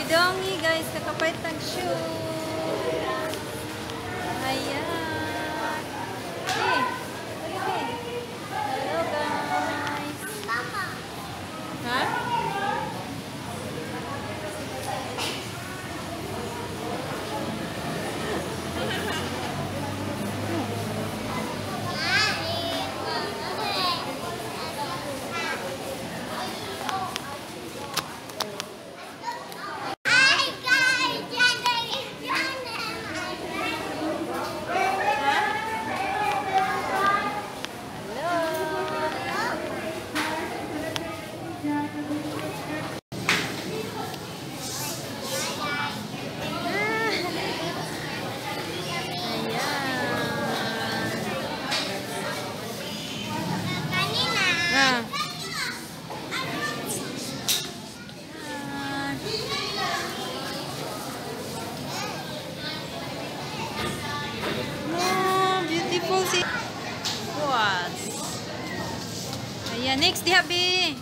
Dongi guys, kakapait ng shoe. Ayan. Hey, okay. Hello guys. Mama. Ha? Ayan, next di habi.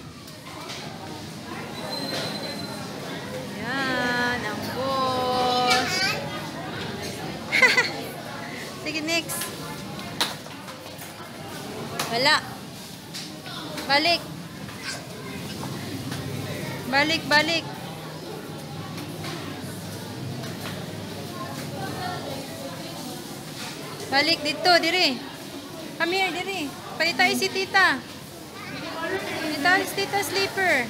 Ayan, ang boss. Sige, next. Wala. Balik. Balik, balik. Balik dito, diri. Come here, diri. Palitay si tita. Palitay si tita sleeper.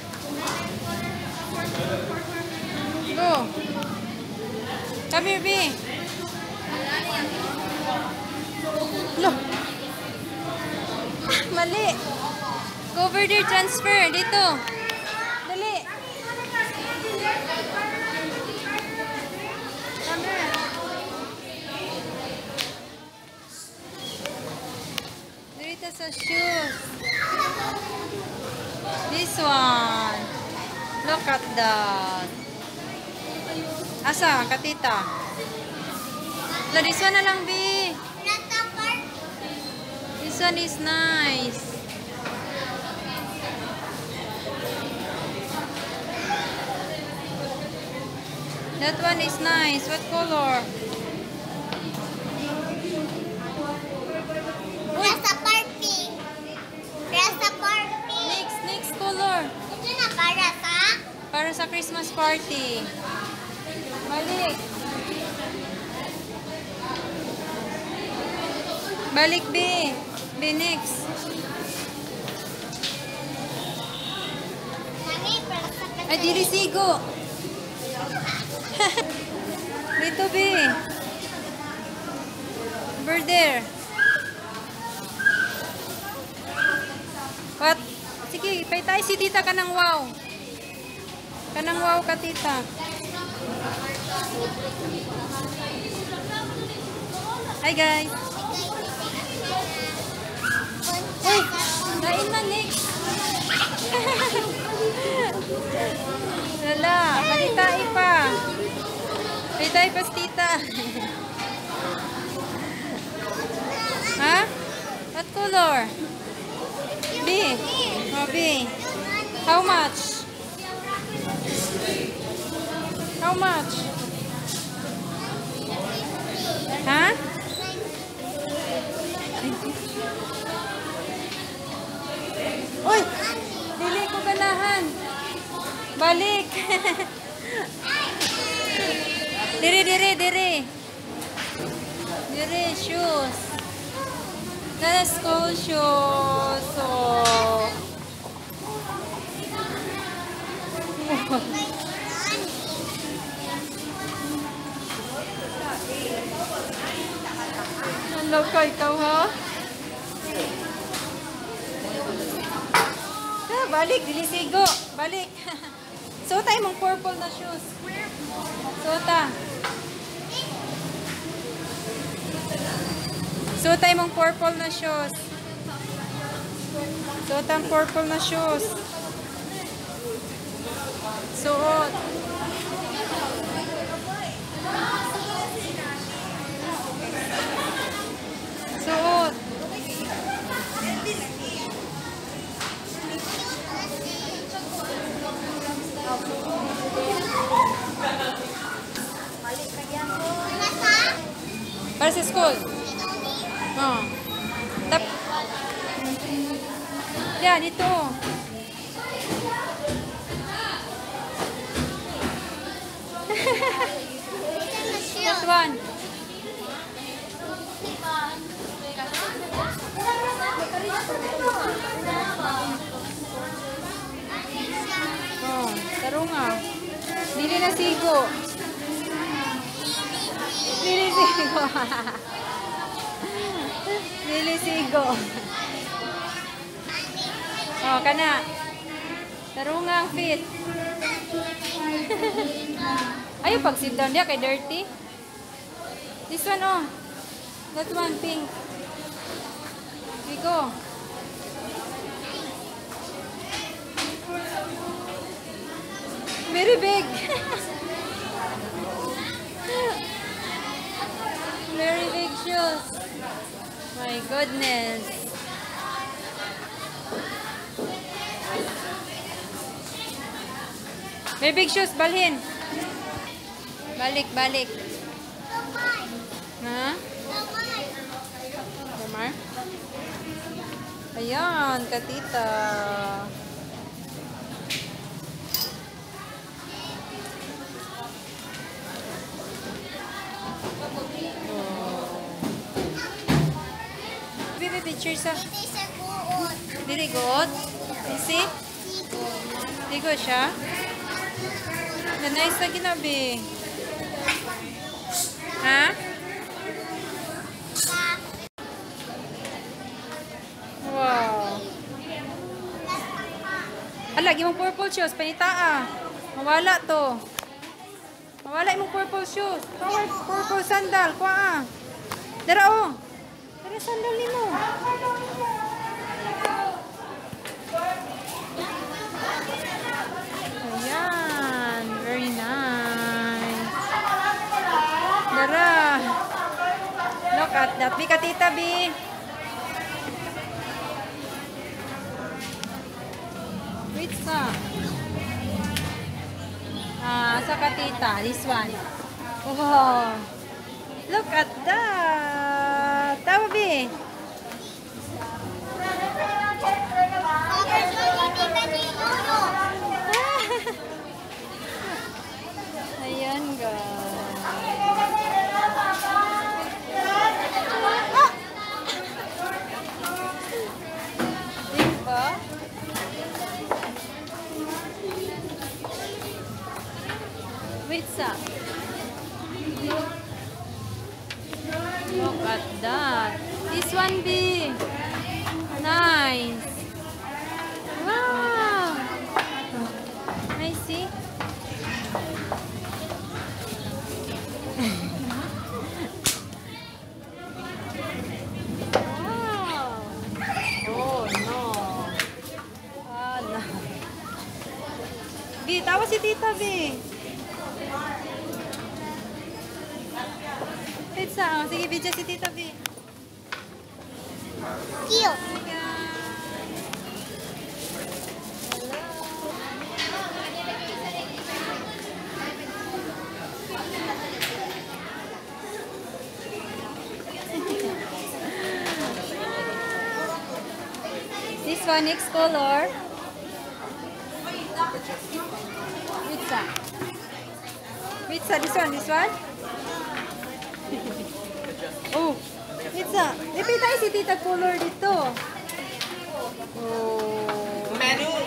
Go. Come here, B. No. Mali. Go over there, transfer. Dito. Dali. Come here. Dito sa shoes. This one. Look at that. Asa, katita? This one na lang, B. This one is nice. That one is nice. What color? Rasa party. Rasa party. Next color. Ito na para sa? Para sa Christmas party. Balik. Balik, B. B, next. Ay, dirisigo. Dito, B. Over there. What? Sige, paytay si tita ka ng wow. Ka ng wow ka, tita. Hi, guys. Uy, kain na, next. Lala, palitay pa. Palitay pa si tita. Ha? What color? B. Oh, B. How much? How much? Ha? Uy! Dili ko ganahan. Balik. Diri, diri, diri. Diri, shoes. That's school shoes. Oh. Hello ka, ikaw ha? Balik, dilisigo. Balik. Suota mong purple na shoes. Suota. Suota mong purple na shoes. Suota ang purple na shoes. Suot. Suot. Para sa school. Oh. Tap. Yan, ito. That one. Oh, tarunga. Dili na sigo. Dili sigo. Dili sigo. Oh, kana. Tarunga ang fit. Ayaw pag sit down dia kay dirty. This one oh. That one pink. We go. Very big. Very big shoes. My goodness. Very big shoes, balhin. Balik, balik. Ha? Damar? Ayan, katita. Bibi, picture sa... Dili good? You see? Dili good siya? Nice na ginabi. Ha? Wow. Lagi mong purple shoes. Panita ah. Mawala to. Mawala mong purple shoes. Purple sandal. Kuha ah. Dara oh. Dara sandal ni mo. Ayan. Very nice. Dara. Look at that. Bika tita B. Wait sa. Sa katita. This one. Wow. Look at that. Tama B. Ayan guys. Diba? Wait sa. Look at that. This one B. Nice. Wow. I see. Wow. Oh no. Ah, no. B, tawa si Tita B. Pizza. Oh, sige, video si Tita B. Cute. This one, next color. Pizza. Pizza, this one. Oh, pizza. Ipit tayo si Tita color dito. Oh. Meryl.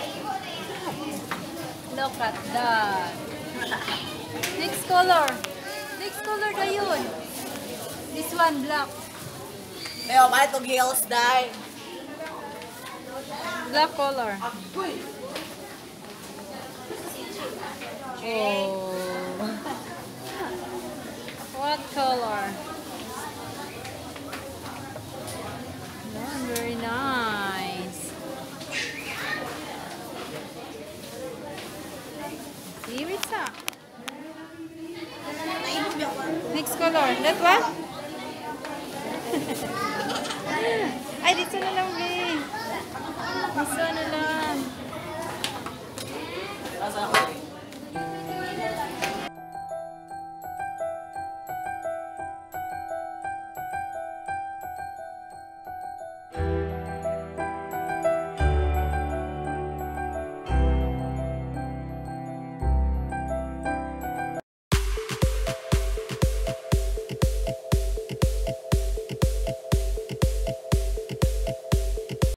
Look at that. Next color. Next color na yun. This one, black. Pero ba itong heels dahil? Black color. Oh. What color? Very nice. See, Ritza. Next color. That one? Ay, dito na lang, babe. Dito na lang.